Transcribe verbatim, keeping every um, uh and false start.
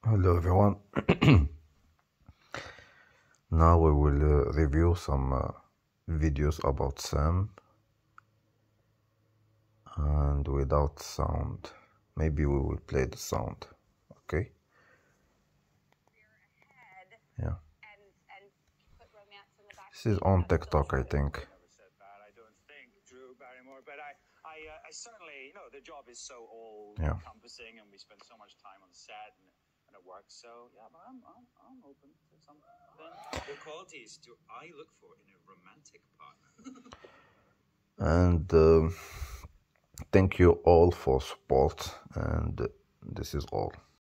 Hello everyone. Now we will uh, review some uh, videos about Sam and without sound. Maybe we will play the sound. Okay? Yeah. This is on TikTok, I think. I, uh, I certainly, you know, the job is so Yeah. all-encompassing, and we spend so much time on set and, and at work. So yeah, but I'm, I'm, I'm open to something. What qualities do I look for in a romantic partner? And uh, thank you all for support, and this is all.